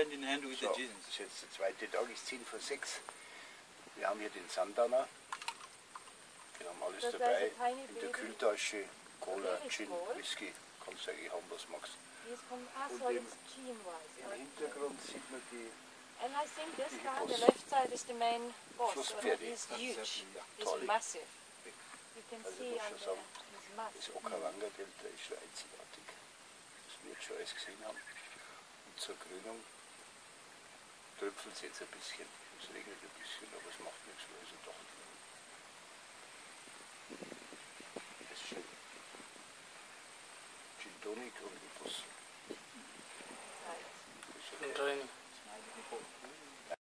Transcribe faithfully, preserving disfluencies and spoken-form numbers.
hand in hand with So, the jeans. das ist jetzt der zweite Tag, ist zehn vor sechs. Wir haben hier den Sundowner. Wir haben alles Das dabei. heißt, tiny In der baby. Kühltasche, Cola, Really Gin, small. Whisky. Kannst du eigentlich haben, was du magst. He's from, ah, Und so im- it's gene-wise. Im Okay. Hintergrund sieht man die And I think this Die guy on the Boss. left side is the main boss. Flusspferde. He's huge. He's Tolle. massive. You can Also see muss on schon the, sagen, his das massive. Okavango-Delta ist schon einzigartig. Das wird schon alles gesehen haben. Und zur Grünung tröpfelt es jetzt ein bisschen. Es regnet ein bisschen, aber es macht nichts, weil es ein Dach drin. Das ist schön. Gin Tonic und Bus. Right. Das ist okay. Training. It's my little boat.